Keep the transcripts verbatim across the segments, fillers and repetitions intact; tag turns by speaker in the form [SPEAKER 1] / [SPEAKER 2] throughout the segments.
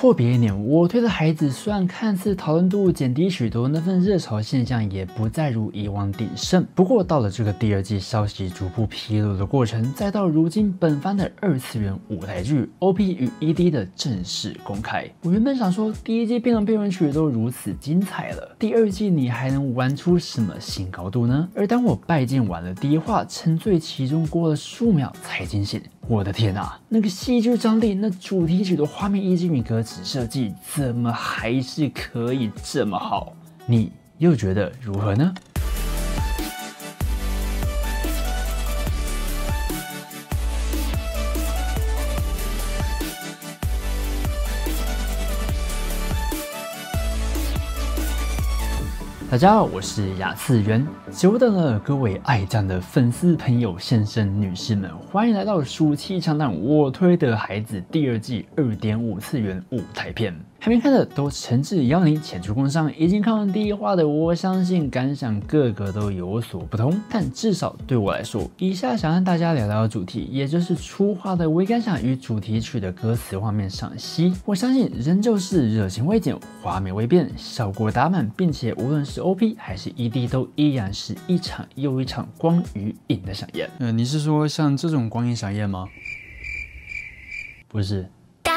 [SPEAKER 1] 阔别一年，我推的孩子虽然看似讨论度减低许多，那份热潮现象也不再如以往鼎盛。不过到了这个第二季消息逐步披露的过程，再到如今本番的二次元舞台剧 O P 与 E D 的正式公开，我原本想说第一季片头片尾曲都如此精彩了，第二季你还能玩出什么新高度呢？而当我拜见完了第一话，沉醉其中过了数秒才惊醒。我的天啊，那个戏剧张力，那主题曲的画面以及与歌词设计，怎么还是可以这么好？你又觉得如何呢？大家好，我是雅次元，久等了各位爱酱的粉丝朋友、先生、女士们，欢迎来到暑期强档我推的孩子第二季 二点五 次元舞台片。还没看的都诚挚邀您前去观赏，已经看完第一话的，我相信感想个个都有所不同。但至少对我来说，以下想和大家聊聊的主题，也就是初画的微感想与主题曲的歌词画面赏析。我相信仍旧是热情未减，画面未变，效果打满，并且无论是 O P 还是 E D 都依然是一场又一场光与影的飨宴。呃，你是说像这种光影飨宴吗？不是。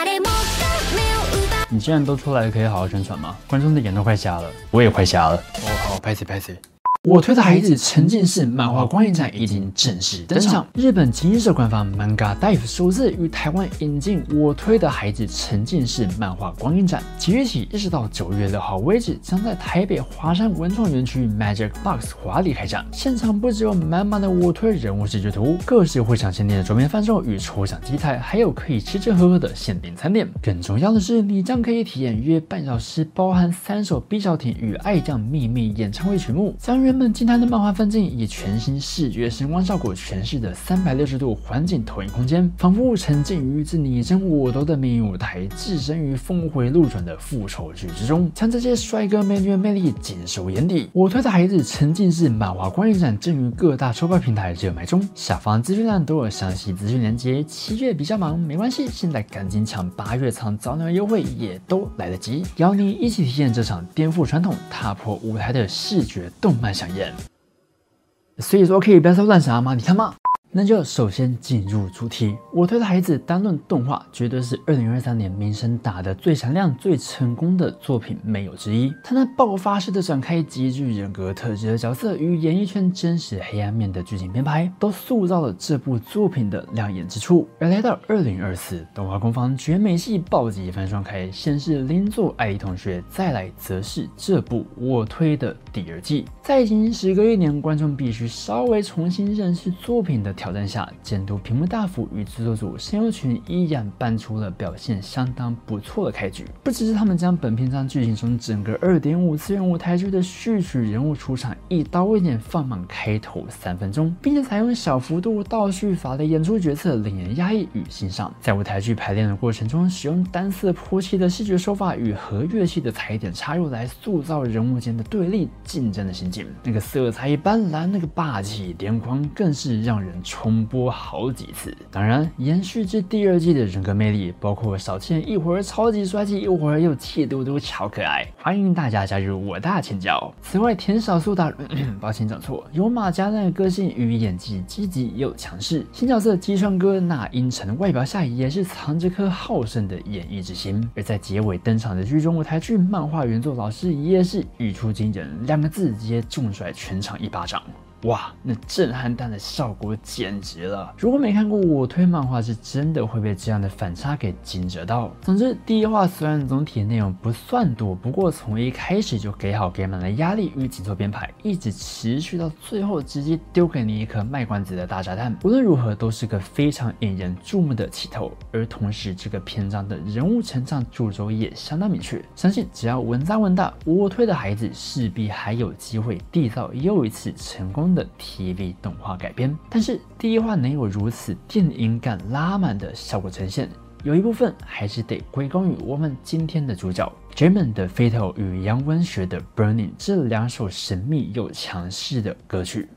[SPEAKER 1] 你既然都出来了，可以好好宣传吗？观众的眼都快瞎了，我也快瞎了。哦，好，拍谁拍谁。我推的孩子沉浸式漫画光影展已经正式登场。日本金社官方 Manga Dive 首次与台湾引进我推的孩子沉浸式漫画光影展，即日起一直到九月六号为止，将在台北华山文创园区 Magic Box 华丽开展。现场不只有满满的我推人物视觉图，各式会场限定的周边贩售与抽奖机台，还有可以吃吃喝喝的限定餐点。更重要的是，你将可以体验约半小时，包含三首 B 小艇与爱酱秘密演唱会曲目，将原本惊叹的漫画分镜以全新视觉声光效果诠释的三百六十度环境投影空间，仿佛沉浸于这你争我夺的命运舞台，置身于峰回路转的复仇剧之中，将这些帅哥美女的魅力尽收眼底。我推的孩子沉浸式漫画光影展正于各大售票平台热卖中，下方资讯栏都有详细资讯连结。七月比较忙没关系，现在赶紧抢八月场早鸟优惠也都来得及，邀你一起体验这场颠覆传统、踏破舞台的视觉动漫飨宴。所以说可以不要再乱想吗？你看嘛。那就首先进入主题，我推的孩子单论动画，绝对是二零二三年名声打得最闪亮、最成功的作品没有之一。他那爆发式的展开、极具人格特质的角色与演艺圈真实黑暗面的剧情编排，都塑造了这部作品的亮眼之处。而来到二零二四，动画工坊绝美系暴击翻双开，先是邻座爱丽同学，再来则是这部我推的第二季。在已经时隔一年，观众必须稍微重新认识作品的挑战下，监督屏幕大辅与制作组声优群依然搬出了表现相当不错的开局。不只是他们将本篇章剧情中整个 二点五 次元舞台剧的序曲人物出场一刀一剪放满开头三分钟，并且采用小幅度倒叙法的演出角色，令人压抑与欣赏。在舞台剧排练的过程中，使用单色泼漆的视觉手法与和乐器的踩点插入来塑造人物间的对立竞争的心境。那个色彩斑斓，那个霸气癫狂，更是让人重播好几次。当然，延续至第二季的人格魅力，包括小倩一会儿超级帅气，一会儿又气嘟嘟超可爱，欢迎大家加入我大千教。此外，田小素大人，抱歉讲错，有马家那的个性与演技积极又强势。新角色姬川哥那阴沉外表下，也是藏着颗好胜的演绎之心。而在结尾登场的剧中舞台剧漫画原作老师，也是语出惊人，两个字直接重甩全场一巴掌。哇，那震撼弹的效果简直了！如果没看过我推漫画，是真的会被这样的反差给惊蛰到。总之，第一话虽然总体内容不算多，不过从一开始就给好给满了压力与紧凑编排，一直持续到最后，直接丢给你一颗卖关子的大炸弹。无论如何，都是个非常引人注目的起头。而同时，这个篇章的人物成长主轴也相当明确，相信只要稳扎稳打，我推的孩子势必还有机会缔造又一次成功的 T V 动画改编。但是第一话能有如此电影感拉满的效果呈现，有一部分还是得归功于我们今天的主角 Jaemin 的 Fatal 与杨文学的 Burning 这两首神秘又强势的歌曲。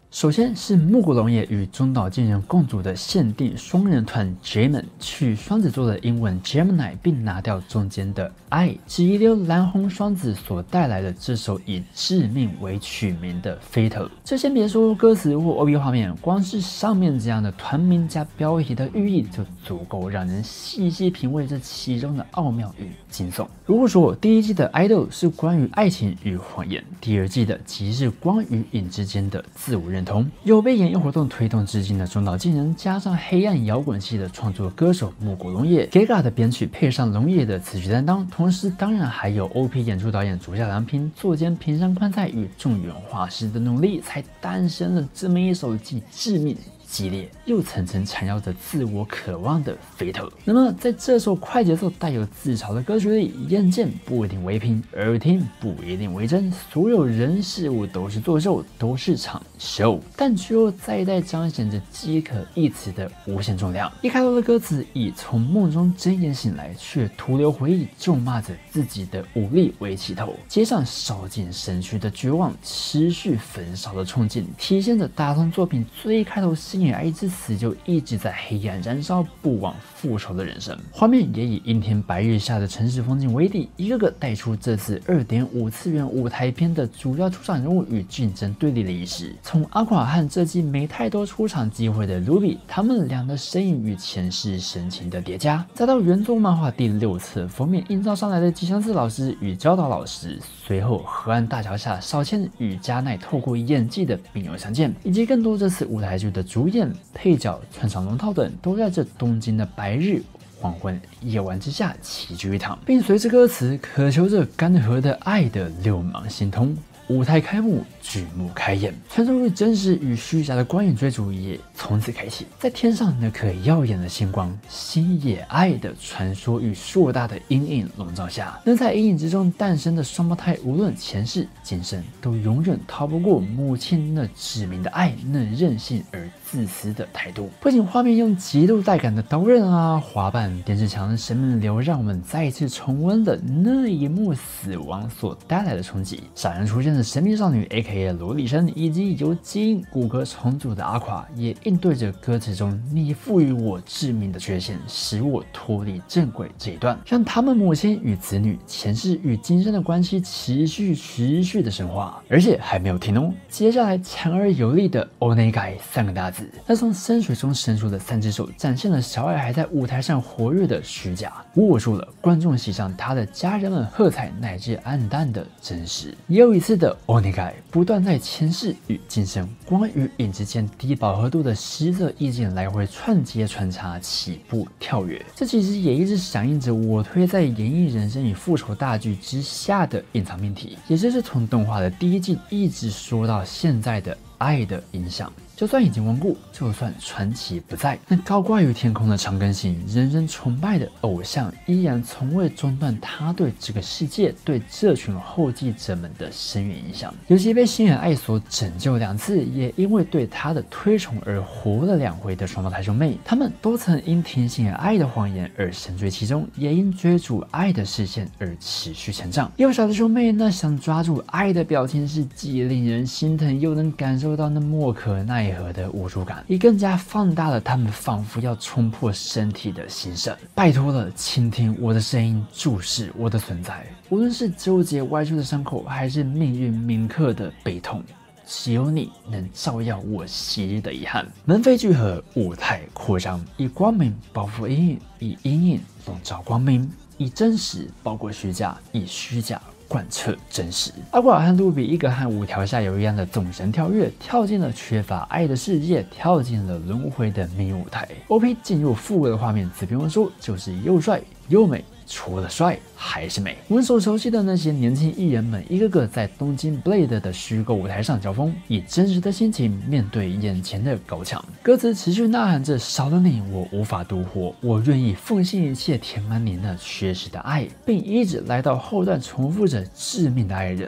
[SPEAKER 1] 首先是木谷龙也与中岛健人共组的限定双人团 J-Men 取双子座的英文 Gemini， 并拿掉中间的爱，只遗留蓝红双子所带来的这首以致命为取名的 Fatal。这先别说歌词或 O P 画面，光是上面这样的团名加标题的寓意就足够让人细细品味这其中的奥妙与惊悚。如果说第一季的 Idol 是关于爱情与谎言，第二季的即是光与影之间的自我认同。有被演艺活动推动至今的中岛健人，加上黑暗摇滚系的创作歌手木谷龙也 ，Gaga 的编曲配上龙也的词曲担当，同时当然还有 O P 演出导演竹下良平作监平山宽太与众原画师的努力，才诞生了这么一首既致命激烈又层层缠绕着自我渴望的 Fatal。那么在这首快节奏带有自嘲的歌曲里，眼见不一定为凭，耳听不一定为真，所有人事物都是作秀，都是场秀，但却又再再彰显着饥渴一词的无限重量。一开头的歌词以从梦中睁眼醒来却徒留回忆，咒骂着自己的无力为起头，接上烧尽身躯的绝望，持续焚烧的憧憬，体现着大同作品最开头心也爱至死就一直在黑暗燃烧不忘复仇的人生。画面也以阴天白日下的城市风景为底，一个个带出这次 二点五 次元舞台片的主要出场人物与竞争对立的意识。从阿垮和这季没太多出场机会的 Ruby， 他们俩的身影与前世深情的叠加，再到原作漫画第六次封面映照上来的吉祥寺老师与教导老师，随后河岸大桥下少谦与加奈透过演技的并友相见，以及更多这次舞台剧的主演、配角、穿上龙套等，都在这东京的白日黄昏夜晚之下齐聚一堂，并随着歌词渴求着干涸的爱的流氓心通。舞台开幕，剧目开演，传说与真实与虚假的光影追逐也从此开启。在天上那颗耀眼的星光，星野爱的传说与硕大的阴影笼罩下，能在阴影之中诞生的双胞胎，无论前世今生，都永远逃不过母亲那致命的爱，那任性而自私的态度。不仅画面用极度带感的刀刃啊、滑板、电视墙、生命流，让我们再一次重温了那一幕死亡所带来的冲击。闪人出现的神秘少女 A K A 罗里生，以及由基因骨骼重组的阿垮，也应对着歌词中你赋予我致命的缺陷，使我脱离正轨这一段，让他们母亲与子女前世与今生的关系持续持续的深化。而且还没有停哦，接下来强而有力的 Onegai 三个大字，那从深水中伸出的三只手，展现了小爱还在舞台上活跃的虚假，握住了观众席上他的家人们喝彩乃至黯淡的真实。也有一次的 Onegai 不断在前世与今生、光与影之间低饱和度的实色意境来回串接穿插、起步跳跃，这其实也一直响应着我推在演绎人生与复仇大剧之下的隐藏命题，也就是从动画的第一季一直说到现在的爱的影响。就算已经亡故，就算传奇不在，那高挂于天空的长庚星，人人崇拜的偶像，依然从未中断他对这个世界、对这群后继者们的深远影响。尤其被星野爱所拯救两次，也因为对他的推崇而活了两回的双胞胎兄妹，他们都曾因听星野爱的谎言而深醉其中，也因追逐爱的视线而持续成长。幼小的兄妹那想抓住爱的表情，是既令人心疼，又能感受到那莫可奈何的无助感，也更加放大了他们仿佛要冲破身体的心声。拜托了，倾听我的声音，注视我的存在。无论是纠结歪出的伤口，还是命运铭刻的悲痛，只有你能照耀我昔日的遗憾。门扉聚合，舞台扩张，以光明包覆阴影，以阴影笼罩光明，以真实包裹虚假，以虚假贯彻真实。阿瓜尔和露比一个和五条下游一样的纵身跳跃，跳进了缺乏爱的世界，跳进了轮回的命运舞台。O P 进入复古的画面，只不用说就是又帅又美。除了帅还是美。我们所熟悉的那些年轻艺人们，一个个在东京 Blade 的虚构舞台上交锋，以真实的心情面对眼前的高墙。歌词持续呐喊着：少了你，我无法独活，我愿意奉献一切，填满你那缺失的爱，并一直来到后段重复着致命的爱人。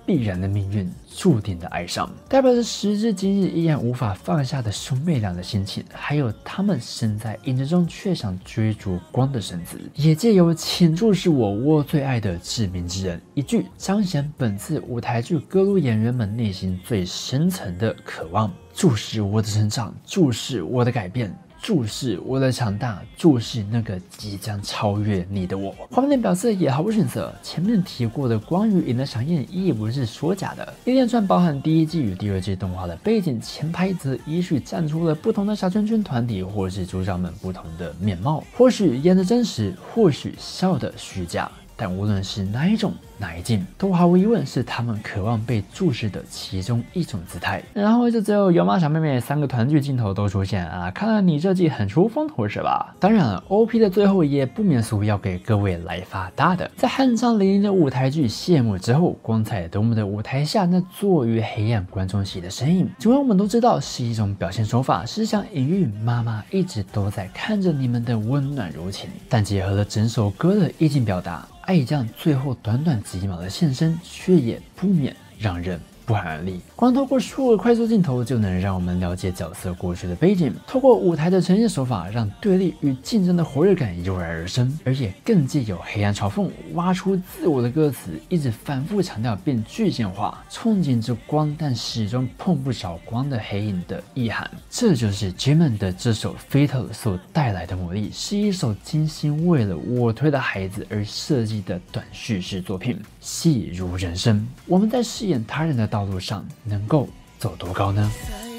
[SPEAKER 1] 必然的命运，注定的哀伤，代表着时至今日依然无法放下的兄妹俩的心情，还有他们身在影子中却想追逐光的身子，也借由请注视我，我最爱的致命之人一句，彰显本次舞台剧各路演员们内心最深层的渴望。注视我的成长，注视我的改变，注视我的强大，注视那个即将超越你的我。画面的表色也毫不逊色，前面提过的光与影的响应亦不是说假的。一连串包含第一季与第二季动画的背景，前排则依序站出了不同的小圈圈团体或是主角们不同的面貌，或许演的真实，或许笑的虚假。但无论是哪一种哪一境，都毫无疑问是他们渴望被注视的其中一种姿态。然后就只有油妈小妹妹三个团聚镜头都出现啊！看来你这季很出风头是吧？当然了 ，O P 的最后也不免俗要给各位来发大的。在酣畅淋漓的舞台剧谢幕之后，光彩夺目的舞台下那坐于黑暗观众席的身影，尽管我们都知道是一种表现手法，是想隐喻妈妈一直都在看着你们的温暖柔情，但结合了整首歌的意境表达。爱将最后短短几秒的现身，却也不免让人不寒而栗。光透过数个快速镜头就能让我们了解角色过去的背景，透过舞台的呈现手法，让对立与竞争的火热感油然而生，而且更借由黑暗嘲讽挖出自我的歌词，一直反复强调并具象化憧憬着光但始终碰不着光的黑影的意涵。这就是 Jimin 的这首 Fatal 所带来的魔力，是一首精心为了我推的孩子而设计的短叙事作品。戏如人生，我们在饰演他人的道路上能够走多高呢？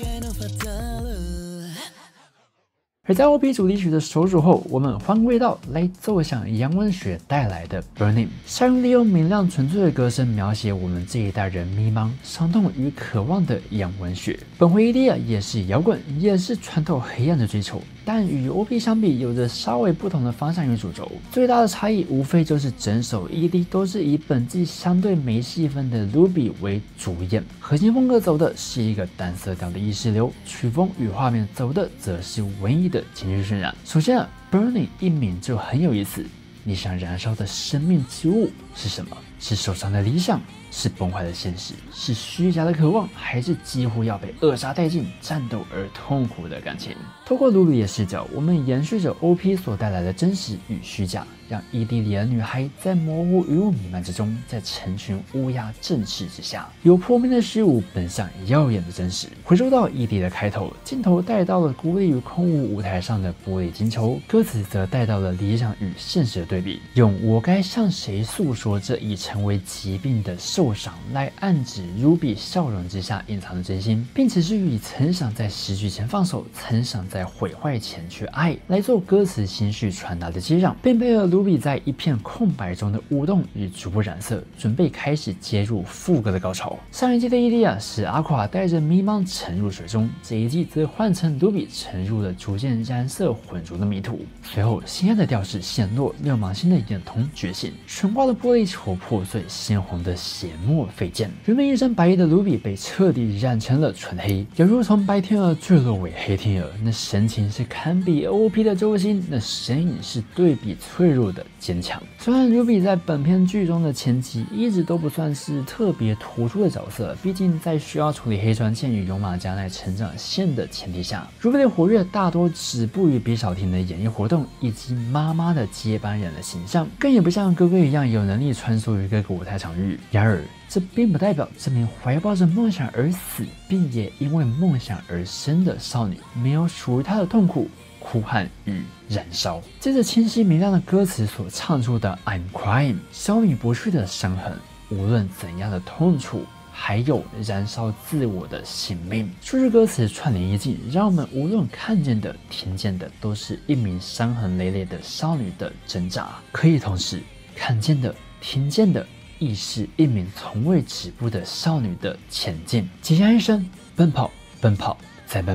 [SPEAKER 1] 而在 O P 主题曲的首首后，我们换味道来奏响杨文雪带来的 Burning， 善用利用明亮纯粹的歌声描写我们这一代人迷茫、伤痛与渴望的杨文雪。本回 E D 啊也是摇滚，也是穿透黑暗的追求，但与 O P 相比，有着稍微不同的方向与主轴。最大的差异无非就是整首 E D 都是以本季相对没戏份的 Ruby 为主演，核心风格走的是一个单色调的意识流，曲风与画面走的则是文艺的情绪渲染。首先啊 ，Burning 一名就很有意思，你想燃烧的生命之物是什么？是受伤的理想？是崩坏的现实？是虚假的渴望？还是几乎要被扼杀殆尽、战斗而痛苦的感情？透过卢比的视角，我们延续着 O P 所带来的真实与虚假，让 E D 里的女孩在模糊云雾弥漫之中，在成群乌鸦振翅之下，由破灭的虚无奔向耀眼的真实。回收到 E D 的开头，镜头带到了孤立于空无舞台上的玻璃金球，歌词则带到了理想与现实的对比，用我该向谁诉说这已成为疾病的受伤来暗指 Ruby 笑容之下隐藏的真心，并持续以曾想在失去前放手，曾想在毁坏前去爱来做歌词情绪传达的接壤，并配合 Ruby 在一片空白中的舞动与逐步染色，准备开始接入副歌的高潮。上一季的 E D 啊是阿垮带着迷茫沉入水中，这一季则换成 Ruby 沉入了逐渐染色浑浊的迷途。随后心爱的调式显露，六芒星的眼瞳觉醒，悬挂的玻璃球破碎，鲜红的血沫飞溅。原本一身白衣的 Ruby 被彻底染成了纯黑，犹如从白天鹅坠落为黑天鹅。那神情是堪比 O P 的周星，那身影是对比脆弱的坚强。虽然 Ruby 在本片剧中的前期一直都不算是特别突出的角色，毕竟在需要处理黑川茜与勇马加奈成长线的前提下， Ruby 的活跃大多止步于比小婷的演艺活动以及妈妈的接班人的形象，更也不像哥哥一样有能力穿梭于各个舞台场域。然而这并不代表这名怀抱着梦想而死，并也因为梦想而生的少女没有属于她的痛苦、哭喊与燃烧。接着清晰明亮的歌词所唱出的 I'm crying， 消弭不去的伤痕，无论怎样的痛楚，还有燃烧自我的性命。数句歌词串联一境，让我们无论看见的、听见的，都是一名伤痕累累的少女的挣扎，可以同时看见的、听见的，亦是一名从未止步的少女的前进。即将一生奔跑，奔跑，再奔跑，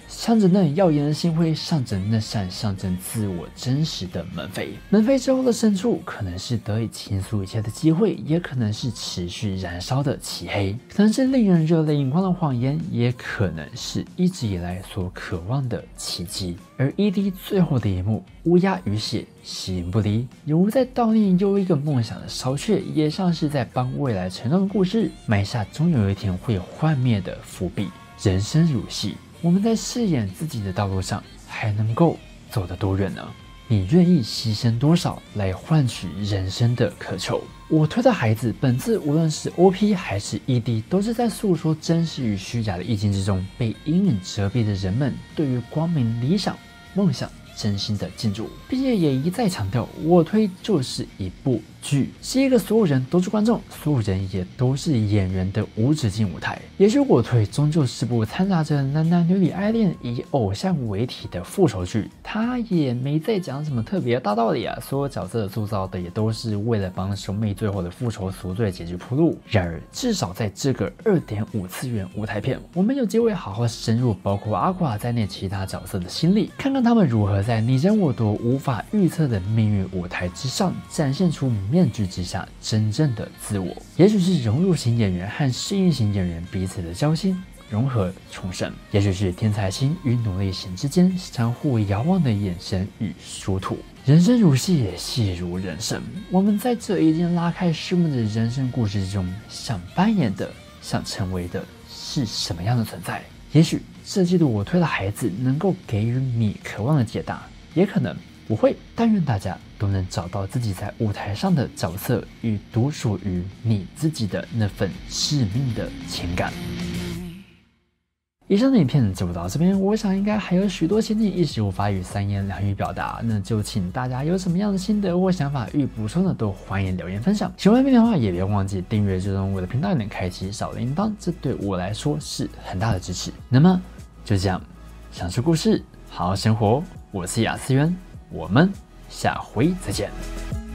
[SPEAKER 1] 向着那耀眼的星辉，向着那扇象征自我真实的门扉。门扉之后的深处，可能是得以倾诉一切的机会，也可能是持续燃烧的漆黑，可能是令人热泪盈眶的谎言，也可能是一直以来所渴望的奇迹。而 E D 最后的一幕，乌鸦与血形影不离，犹如在悼念又一个梦想的烧却，也像是在帮未来成长的故事埋下终有一天会幻灭的伏笔。人生如戏，我们在饰演自己的道路上，还能够走得多远呢？你愿意牺牲多少来换取人生的渴求？我推的孩子本次无论是 O P 还是 E D， 都是在诉说真实与虚假的意境之中，被阴影遮蔽的人们对于光明、理想、梦想真心的敬注。并且也一再强调，我推就是一部剧，是一个所有人都是观众，所有人也都是演员的无止境舞台。也许我推终究是部掺杂着男男女女爱恋以偶像为体的复仇剧，他也没在讲什么特别的大道理啊，所有角色的塑造的也都是为了帮兄妹最后的复仇赎罪结局铺路。然而至少在这个 二点五 次元舞台片，我们有机会好好深入包括阿瓜在内其他角色的心理，看看他们如何在你争我夺无法预测的命运舞台之上，展现出面具之下真正的自我。也许是融入型演员和适应型演员彼此的交心融合重生，也许是天才型与努力型之间相互遥望的眼神与殊途。人生如戏，戏如人生。我们在这已经拉开序幕的人生故事之中，想扮演的、想成为的是什么样的存在？也许这季度我推的孩子能够给予你渴望的解答，也可能不会。但愿大家都能找到自己在舞台上的角色与独属于你自己的那份致命的情感。以上的影片就到这边，我想应该还有许多情景一时无法与三言两语表达，那就请大家有什么样的心得或想法与补充的，都欢迎留言分享。喜欢影片的话，也别忘记订阅追踪我的频道，也能开启小铃铛，这对我来说是很大的支持。那么就这样，享受故事，好好生活，我是雅思渊，我们下回再见。